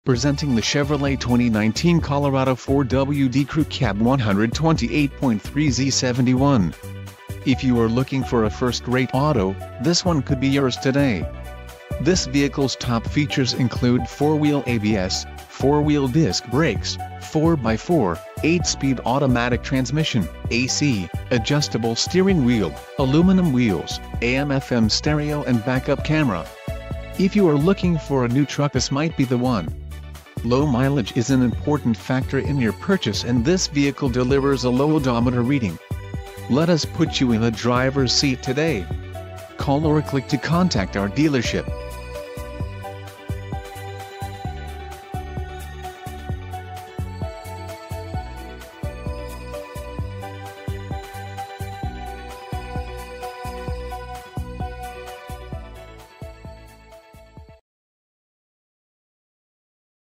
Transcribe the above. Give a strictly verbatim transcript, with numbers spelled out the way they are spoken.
Presenting the Chevrolet twenty nineteen Colorado four W D Crew Cab one twenty-eight point three Z seventy-one. If you are looking for a first-rate auto, this one could be yours today. This vehicle's top features include four-wheel A B S, four-wheel disc brakes, four by four, eight-speed automatic transmission, A C, adjustable steering wheel, aluminum wheels, A M F M stereo and backup camera. If you are looking for a new truck, this might be the one. Low mileage is an important factor in your purchase, and this vehicle delivers a low odometer reading. Let us put you in the driver's seat today. Call or click to contact our dealership.